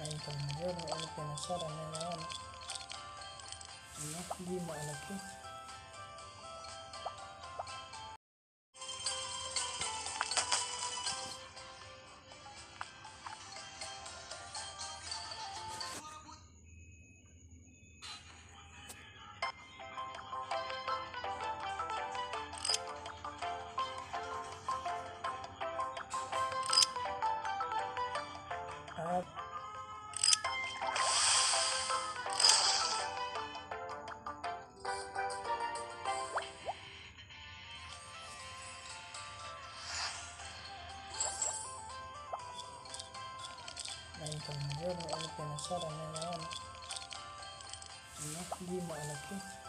Naintang ngayon, ano pinasara na yan? Ano? Hindi mo alam ko. At naintang ngayon, ano pinasara na yan? Ano? Hindi mo alam ko.